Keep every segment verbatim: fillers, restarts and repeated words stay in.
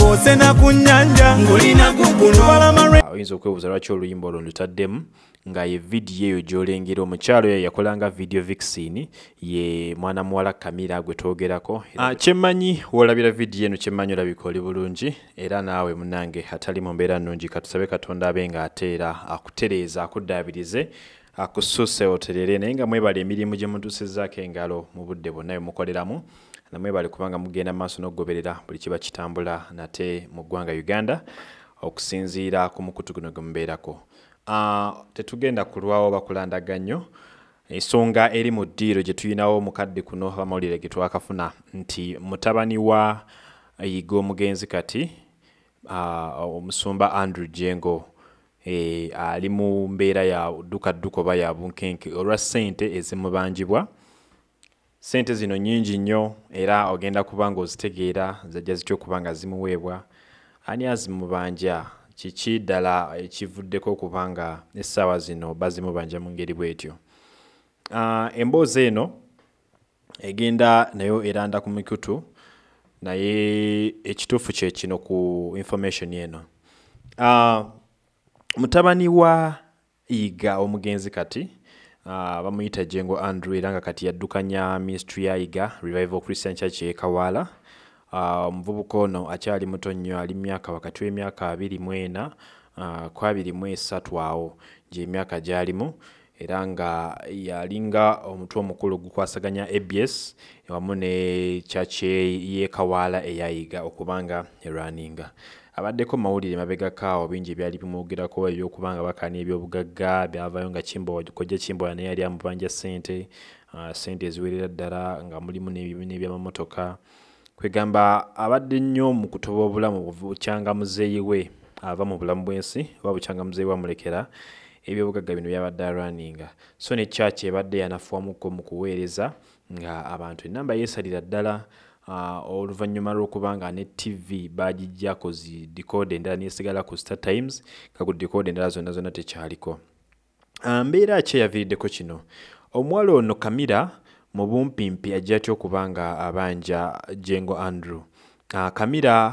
ose na kunyanja ngulina kukuno oyinza okwebuuza lwaki oluyimba olwo lutaddemu nga ye vidiyo eyo gy'olengera omukyalo oyo yakolanga video vixen ye mwana muwala Kamira gwe twogerako. Kyemmanyi w'olabira vidiyo eno kyemmanyi olabika oli bulungi era naawe munange atali mu mbeera nnungi katusabe Katonda abe ng'ateera akutereeza akuddaabirize akususse oterere naye nga mwebale emirimu gye mutuusizzaako engalo mu budde bwonna bwe mukoleramu namwe bali kubanga mugenda maaso n'okugoberera buli kiba kitambula nate mu ggwanga Uganda okusinziira ku mukutu guno gwe mubeerako. Uh, tetugenda kulwawo bakulandaganyo ensonga eri mu ddiiro gye tuyinawo omukadde kuno abamawulire ge twakafuna nti mutabani wa yiga omugenzi kati uh, omusumba Andrew Jengo e, ali mu mbeera ya dduka dduka oba ya bunkenke olwa ssente ezimubanjibwa. Sente zino nyingi nnyo era ogenda kubanga ozitegeera zajja zitya okuba nga zimuweebwa ani azimubanja kiki ddala ekivuddeko kubanga essaawa zino bazimubanja mu ngeri bwetyo. Uh, emboozi eno egenda nayo eranda ku mikutu naye ekituufu kye kino ku information eno. Uh, mutabani wa yiga omugenzi kati Uh, bamuyita Jengo Andrew era nga kati yaddukanya ministry ya Yiga Revival Christian Church e Kawala. Omuvubuka uh, ono akyali muto nnyo ali myaka wakati w'emyaka abiri mu ena uh, ku abiri mu esatu awo gye emyaka gyalimu era nga yalinga omutwe omukulu gukwasaganya A B S wamu ne church ye Kawala eya Yiga okubanga eraninga. Abaddeko mawulire mabega kaawo bingi byali bimwogerako ebyokubanga bakana ebyobugagga byavayo nga Kimbo kojja Kimbo naye yali amubanja ssente uh, ssente eziwerera ddala nga mulimu n'ebyamamotoka kwegamba abadde nnyo mu kutoba obulamu bukyanga muzeeyi we ava mu bulamu bw'ensi oba bukyanga muzeeyi we amulekera ebyobugagga bino byabadde araninga so ne church ebadde yanafuwamuko mu kuweereza nga abantu enamba yeesalira ddala. Uh, oluvannyuma lw'okubanga ne T V bagijjako zi decoder endala nesigala ku Star Times ka ku decoder endala zonna zonna tekyaliko. Uh, mbeera ki eyaviiriddeko kino omuwala ono Kamira mu bumpimpi ajja atya okubanga abanja Jengo Andrew. Uh, Kamira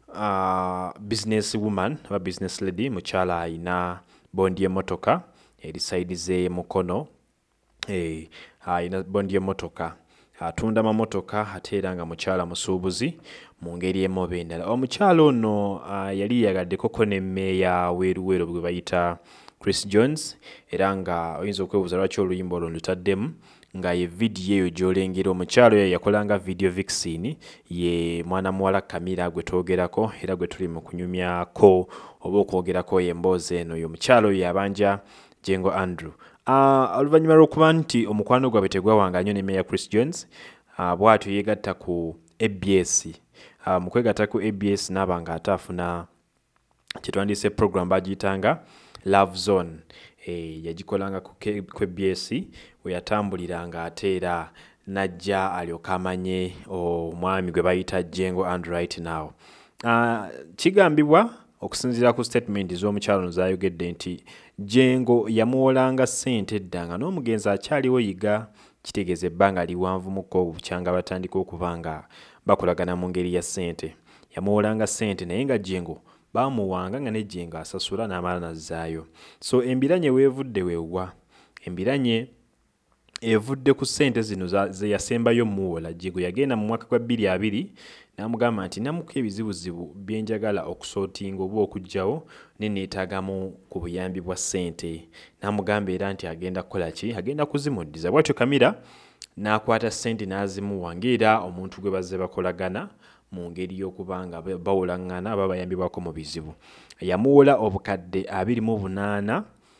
uh, business woman oba business lady mukyala ayina bondi y'emmotoka eri side ze mukono eh, ayina bondi y'emmotoka atunda mamotoka ate era nga mukyala musuubuzi mu ngeri emu endala. Omukyala ono uh, yali yagaddeko ko n'emmeeya weeruweero bwe bayita Chris Jones era nga oyinza okwebuuza lwaki oluyimba olwo lutaddemu nga ye vidiyo eyo gy'olengera omukyala oyo yakolanga video vixen ye mwana muwala Kamira gwe twogerako era gwe tuli mu kunyumyako oba okwogerako emboozi eno y'omukyala oyo yabanja Jengo Andrew. Uh, oluvannyuma lw'okuba nti omukwano gwabwe tegwawanga nnyo n'emmeeya Chris Jones uh, bw'atyo yeegatta ku A B S uh, mu kwegatta ku A B S n'aba nga ate afuna kye twandiyise program bagiyitanga Love Zone eh, yagikolanga ku A B S we yatambuliranga ate era najja alyoka amanye omwami gwe bayita Jengo Andrew right now. Uh, kigambibwa okusinziira ku statement z'omukyalo ono zaayogedde nti Jengo yamuwolanga ssente eddanga n'omugenzi akyaliwo Yiga kitegeeza ebbanga liwanvu muko obukyanga batandika okubanga bakolagana mu ngeri ya ssente. Yamuwolanga ssente naye nga Jengo bamuwanga nga ne Jengo asasula n'amala nazzaayo. So embiranye weevudde weewa embiranye evudde ku ssente zino ze yasembayo muwola. Jengo yagenda mu mwaka gwa bbiri abiri n'amugamba nti namuko ebizibuzibu byenjagala okusootinga oba okugjawo ne neetaagamu ku buyambi bwa ssente. N'amugamba era nti agenda kukola ki agenda kuzimuddiza. Bw'atyo Kamira n'akwata ssente n'azimuwa ng'era omuntu gwe bazze bakolagana mu ngeri y'okubanga bawolaŋŋana aba bayambibwako mu bizibu. Yamuwola obukadde abiri mu bunaana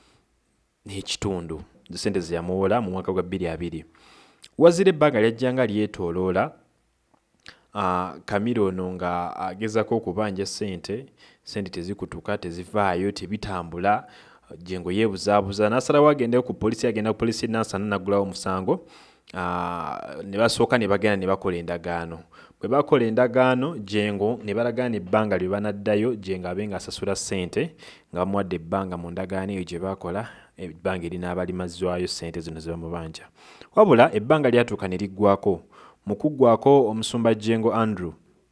n'ekitundu ssente ze yamuwola mu mwaka gwa bbiri abiri. Wazira ebbanga lyajjanga lyetooloola uh, Kamira ono nga agezako okubanja ssente ssente tezikutuka tezivaayo tebitambula. Jengo yeebuzaabuza n'asalawo agendeyo ku poliisi agenda ku poliisi n'asana n'aggulawo omusango. Uh, ne basooka ne bagenda ne bakola endagaano. Bwe bakola endagaano Jengo ne balagaana ebbanga lye banaddayo Jengo abe nga asasula ssente nga bamuwadde ebbanga mu ndagaano eyo gye bakola ebbanga erinaaba limazzwayo ssente zino ze bamubanja. Wabula ebbanga lyatuuka ne liggwako mu kuggwako omusumba Jengo Andrew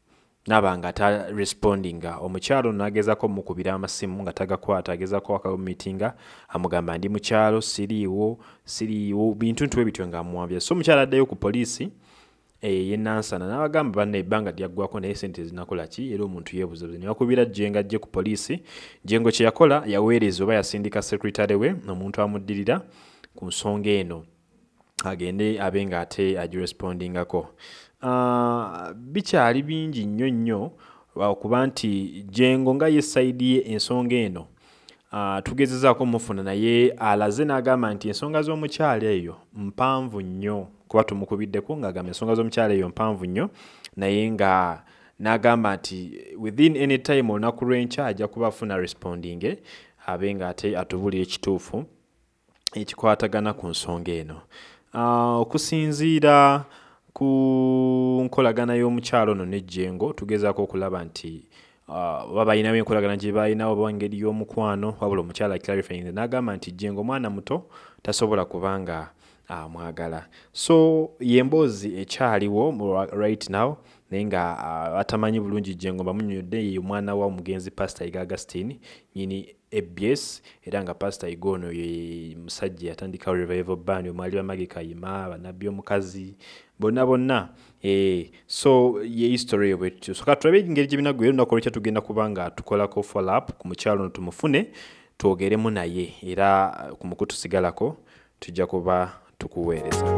nabanga ata respondinga omukyalo nagezako mukubira amasimu nga tagakwata agezako akamumitinga amugamba ndi mukyalo siriwo siriwo bintu ntwe bityo nga amwambya so omukyalo addayo ku poliisi eh yenansana nabagamba banne ebanga lyaggwako naye sente zinakola ki era omuntu yebuze ne bakubira jenga ajje ku poliisi jengo kye yakola yaweereza oba yasindika secretary we omuntu amuddirira ku nsonga eno agende abenga ate agirespondingako. Uh, bikyali bingi nnyo nnyo okuba nti jengo nga ye side ye ensonga eno uh, tugezezaako mufuna naye alaze n'agamba nti ensonga z'omukyalo eyo mpanvu nnyo kuba tumukubiddeko ng'agamba ensonga z'omukyalo eyo mpanvu nnyo naye nga n'agamba nti within any time olunaku lw'enkya ajja kuba afuna responding abenga ate atubulira ekituufu ekikwatagana ku nsonga eno. Uh, okusinziira ku nkolagana y'omukyalo no n'ejjengo tugezaako okulaba nti uh, babayinawo enkolagana gye bayinawo oba engeri y'omukwano wabula omukyala clarifying n'agamba nti jjengo mwana muto tasobola kubanga uh, mwagala so yemboozi ekyaliwo right now naye nga uh, atamanyi bulungi jjengo bamunnyonnyodde ye omwana wa omugenzi Pastor Iga Augustine nyini A B S era nga Pastor Igono ye musajja yatandika revival band omwali wa Magi Kayima banabbi Mukazi bonna bonna eh so ye history wetyo so katulabe engeri gye binagwera olunaku olwekya tugenda kubanga tukolako follow up ku mukyalo tumufune twogeremu naye era ku mukutu sigalako tujja kuba tukuweereza.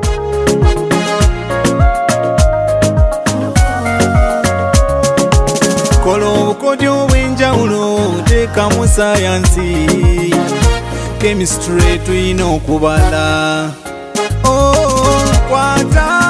Kola obukodyo bw'enjawulo teeka mu sayansi chemistry tuyina okubala oh kwata